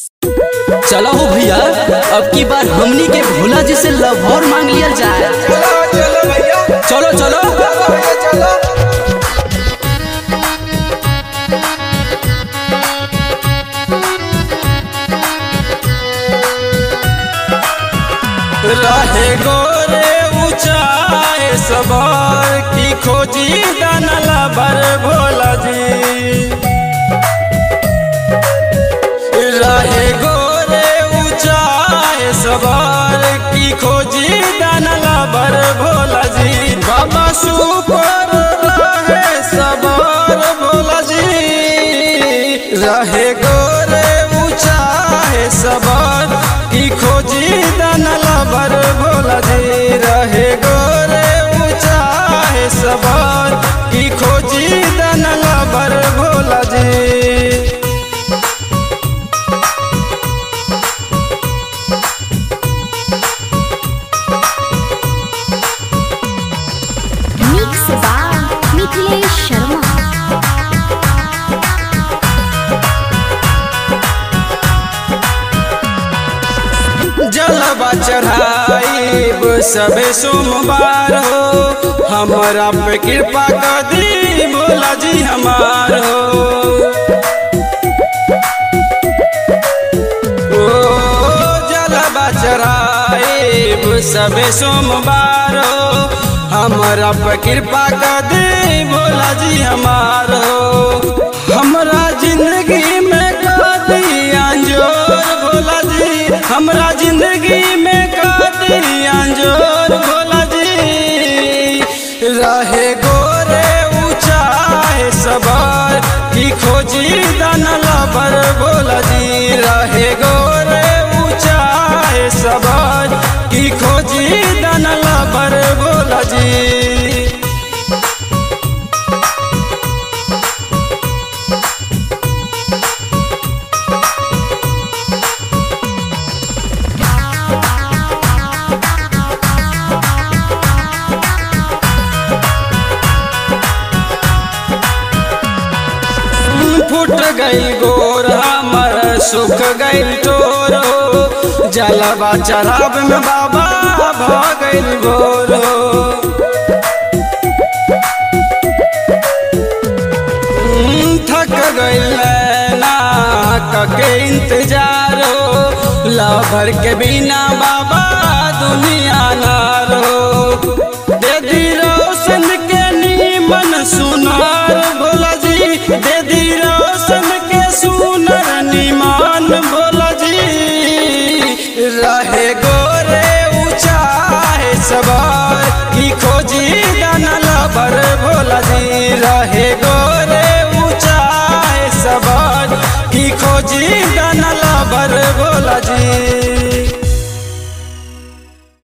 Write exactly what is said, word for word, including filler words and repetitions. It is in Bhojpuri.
चलो हो भैया, अब की बार हमनी के भोला जी से लव मांग लिया जाए। चलो चलो भैया, चलो चलो चलो। रहे गोरे ऊंचाए सवार की खोजी दानला भर भोला जी। रहे गोरे ऊंचाए सवार की खोजी दानला भर भोला जी। बाबा सुपर रहे सवार भोला जी। रहे गोरे ऊंचाए सवार की खोजी दानला भर भोला जी। रहे गोरे ऊंचाए सवार की खोजी दानला भर भोला जी। Mix by Mithilesh Sharma. जलवा चढ़ाइब सबे सोमवार हो। हमारा पे कृपा कर दी भोला जी हमार हो। ओ जलवा चढ़ाइब सबे सोमवार हो। हमारा पे कृपा कर दी भोला जी हमार हो। हमरा जिंदगी में कर दी अंजोर भोला जी। हमरा जिंदगी में कर दी अंजोर भोला जी। रहे गोरे ऊंचाए सवार की खोजी दानला भर भोला जी। रहे गोरे ऊंचाए सवार की खोजी दानला भर भोला जी। फुट गई गोर हमर सुख गई टोरो। जलवा चढ़ाब में बाबा भगल गोरो। थक गई ना के इंतजारो। लभर के बिना बाबा दुनिया नारो। दे दी रोशन के नीमन सुनार भोला जी। दे दी रोशन के सुनर निमान भोला जी। रहे गोरे ऊंचाए सवार की खोजी दानला भर भोला जी। रहे गोरे ऊंचाए सवार की खोजी दानला भर भोला जी।